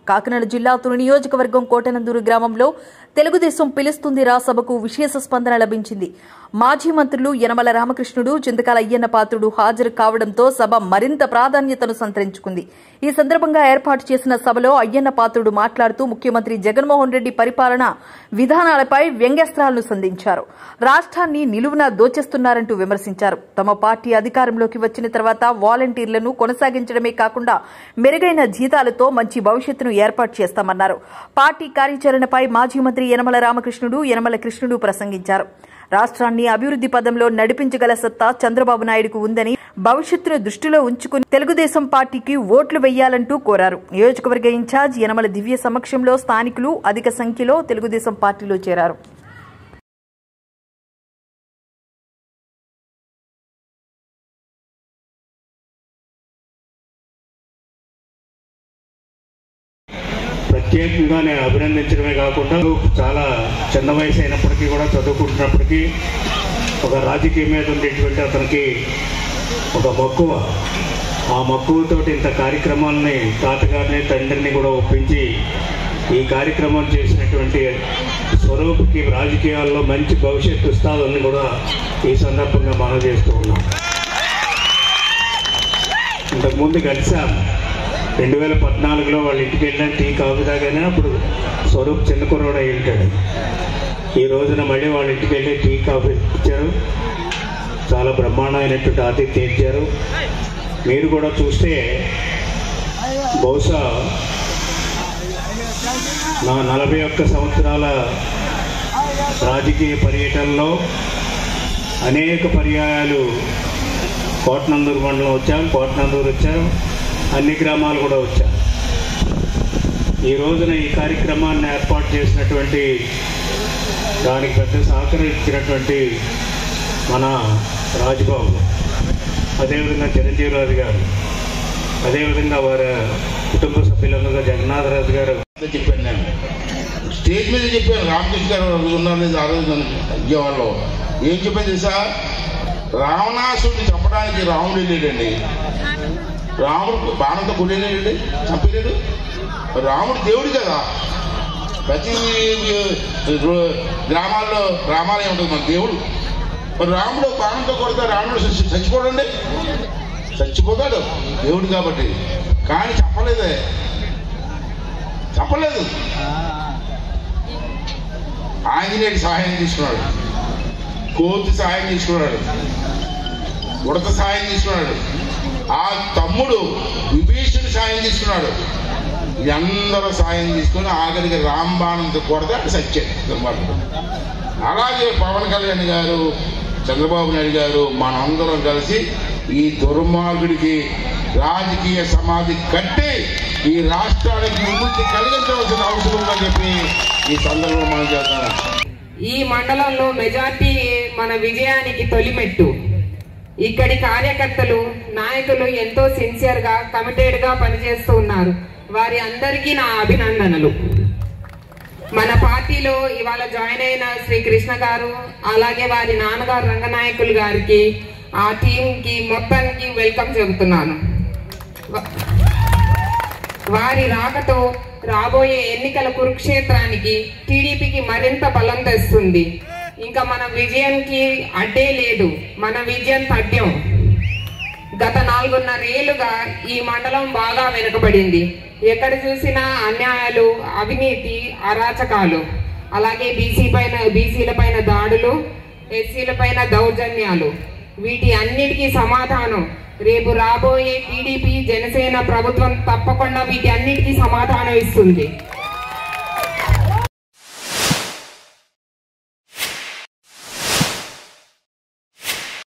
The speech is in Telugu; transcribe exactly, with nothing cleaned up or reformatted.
కాకినాడ జిల్లా తుని నియోజకవర్గం కోటనందూరు గ్రామంలో తెలుగుదేశం పిలుస్తుందిరా సభకు విశేష స్పందన లభించింది. మాజీ మంత్రులు యనమల రామకృష్ణుడు, చింతకాల అయ్యన్న పాత్రుడు హాజరు కావడంతో సభ మరింత ప్రాధాన్యతను సంతరించుకుంది. ఈ సందర్భంగా ఏర్పాటు చేసిన సభలో అయ్యన్న పాత్రుడు మాట్లాడుతూ ముఖ్యమంత్రి జగన్మోహన్ రెడ్డి పరిపాలన విధానాలపై వ్యంగ్యాస్త్రాలను సంధించారు. రాష్ట్రాన్ని నిలువునా దోచేస్తున్నారంటూ విమర్శించారు. తమ పార్టీ అధికారంలోకి వచ్చిన తర్వాత వాలంటీర్లను కొనసాగించడమే కాకుండా మెరుగైన జీతాలతో మంచి భవిష్యత్తును ఏర్పాటు చేస్తామన్నారు. పార్టీ కార్యాచరణపై మాజీ మంత్రి యనమల రామకృష్ణుడు, యనమల కృష్ణుడు ప్రసంగించారు. రాష్ట్రాన్ని అభివృద్ది పదంలో నడిపించగల సత్తా చంద్రబాబు నాయుడుకు ఉందని, భవిష్యత్తును దృష్టిలో ఉంచుకుని తెలుగుదేశం పార్టీకి ఓట్లు వెయ్యాలంటూ కోరారు. నియోజకవర్గ ఇన్ఛార్జ్ యనమల దివ్య సమక్షంలో స్థానికులు అధిక సంఖ్యలో తెలుగుదేశం పార్టీలో చేరారు. ప్రత్యేకంగా నేను అభినందించడమే కాకుండా చాలా చిన్న వయసు అయినప్పటికీ కూడా చదువుకుంటున్నప్పటికీ ఒక రాజకీయం మీద ఉండేటువంటి అతనికి ఒక మక్కువ, ఆ మక్కువతోటి ఇంత కార్యక్రమాలని తాతగారిని తండ్రిని కూడా ఒప్పించి ఈ కార్యక్రమం చేసినటువంటి స్వరూప్కి రాజకీయాల్లో మంచి భవిష్యత్తు ఇస్తాదని కూడా ఈ సందర్భంగా మనం చేస్తూ ఉన్నాం. ఇంతకుముందు కలిసాం. రెండు వేల పద్నాలుగులో వాళ్ళ ఇంటికి వెళ్ళిన టీ కాఫీ తాగానే అప్పుడు స్వరూప్ చిన్న కుర్రోడు అయి ఉంటాడు. ఈ రోజున మళ్ళీ వాళ్ళ ఇంటికి వెళ్ళి టీ కాఫీ ఇచ్చారు. చాలా బ్రహ్మాండమైనటువంటి ఆతిథ్యం ఇచ్చారు. మీరు కూడా చూస్తే బహుశా నా నలభై ఒక్క సంవత్సరాల రాజకీయ పర్యటనలో అనేక పర్యాయాలు కోటనందూరు మండలం వచ్చాం, కోటనందూరు వచ్చాం, అన్ని గ్రామాలు కూడా వచ్చారు. ఈ రోజున ఈ కార్యక్రమాన్ని ఏర్పాటు చేసినటువంటి దానికి పెద్ద సహకరించినటువంటి మన రాజబాబు, అదేవిధంగా చిరంజీవిరాజు గారు, అదేవిధంగా వారి కుటుంబ సభ్యులందరూ జగన్నాథరాజు గారు చెప్పాను. నేను స్టేజ్ మీద చెప్పాను. రామకృష్ణ గారు ఉన్నారు ఆ రోజు విజయవాడలో. ఏం చెప్పాను తెలుసా? రావణాసుడిని చంపడానికి రాముడు వెళ్ళాడండి. రాముడు బాణంతో కొట్టేలేడు, చంపలేడు. రాముడు దేవుడు కదా. ప్రతి గ్రామాల్లో రామాలయం ఉంటుంది మన దేవుడు. మరి రాముడు బాణంతో కొడితే రాముడు చచ్చిపోడండి, చచ్చిపోతాడు దేవుడు కాబట్టి. కానీ చంపలేదే, చంపలేదు. ఆంజనేయుడి సహాయం తీసుకున్నాడు, కోతి సహాయం తీసుకున్నాడు, ఉడత సహాయం తీసుకున్నాడు, ఆ తమ్ముడు విభీషణుడు సాయం తీసుకున్నాడు. అందరూ సాయం తీసుకుని ఆఖరికి రాంబాణంతో కొడితే అక్కడ సత్యాడు. అలాగే పవన్ కళ్యాణ్ గారు, చంద్రబాబు నాయుడు గారు మనందరం కలిసి ఈ దుర్మార్గుడికి రాజకీయ సమాధి కట్టి ఈ రాష్ట్రానికి విముక్తి కలిగించవలసిన అవసరం ఉందని చెప్పి ఈ సందర్భంలో మనం చేస్తున్నాం. ఈ మండలంలో మెజార్టీ మన విజయానికి తొలిమెట్టు. ఇక్కడి కార్యకర్తలు, నాయకులు ఎంతో సిన్సియర్ గా, కమిటెడ్ గా పనిచేస్తూ ఉన్నారు. వారి అందరికీ నా అభినందనలు. మన పార్టీలో ఇవాళ జాయిన్ అయిన శ్రీ కృష్ణ గారు, అలాగే వారి నాన్నగారు రంగనాయకులు గారికి, ఆ టీంకి మొత్తానికి వెల్కమ్ చెబుతున్నాను. వారి రాకతో రాబోయే ఎన్నికల కురుక్షేత్రానికి టీడీపీకి మరింత బలం తెస్తుంది. ఇంకా మన విజయానికి అడ్డే లేదు, మన విజయం తథ్యం. గత నాలుగున్నరేళ్లుగా ఈ మండలం బాగా వెనుకబడింది. ఎక్కడ చూసినా అన్యాయాలు, అవినీతి, అరాచకాలు, అలాగే బీసీ పైన బీసీల పైన దాడులు, ఎస్సీల పైన దౌర్జన్యాలు. వీటి అన్నిటికీ సమాధానం రేపు రాబోయే టీడీపీ జనసేన ప్రభుత్వం తప్పకుండా వీటి అన్నిటికీ సమాధానం ఇస్తుంది.